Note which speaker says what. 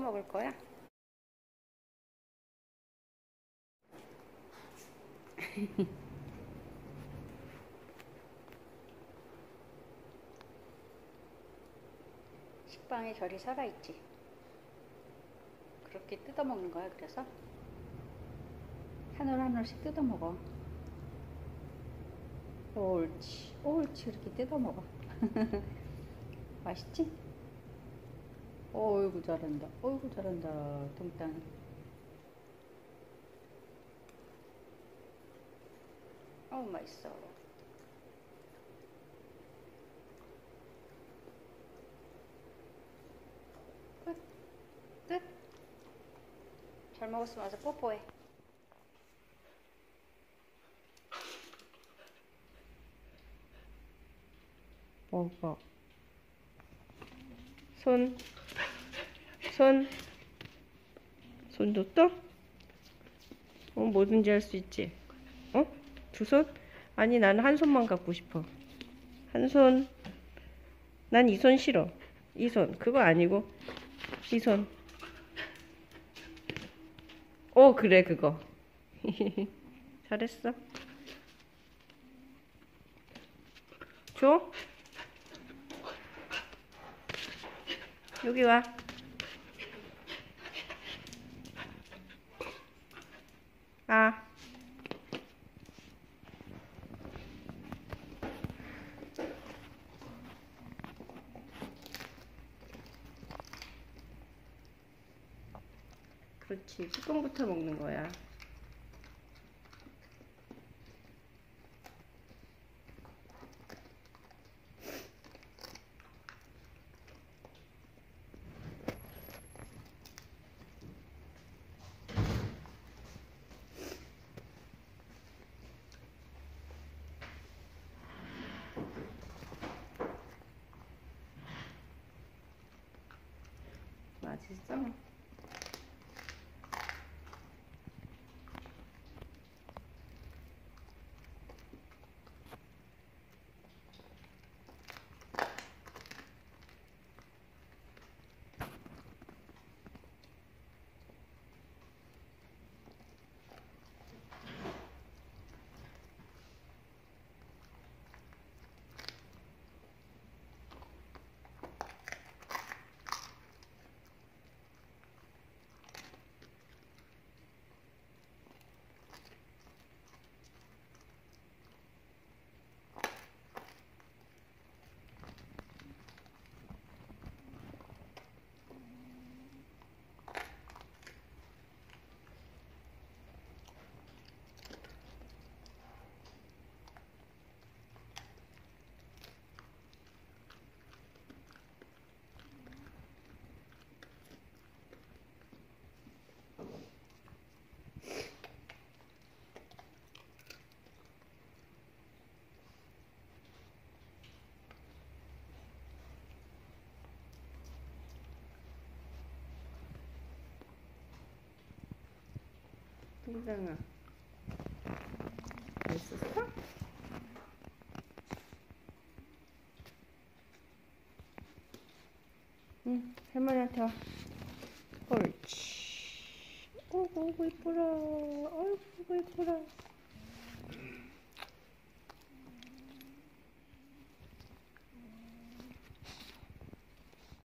Speaker 1: 먹을 거야? 식빵에 절이 살아있지. 그렇게 뜯어먹는 거야. 그래서 한 올 한 올씩 뜯어먹어. 옳지 옳지. 이렇게 뜯어먹어. 맛있지? 어이구 잘한다. 어이구 잘한다. 동땅. 어우 맛있어. 끝. 끝. 잘 먹었으면 와서 뽀뽀해. 먹어. 손. 손도 떠? 뭐든지 할 수 있지. 두 손? 아니, 나는 한 손만 갖고 싶어. 한 손. 난 이 손 싫어. 이 손. 그거 아니고. 이 손. 그래, 그거. 잘했어. 줘? 여기 와. 아. 그렇지. 뚜껑부터 먹는 거야. 맛있어? 동장아, 맛있었어? 응, 할머니한테 와. 옳지. 어이구 이쁘라. 어이구 이쁘라.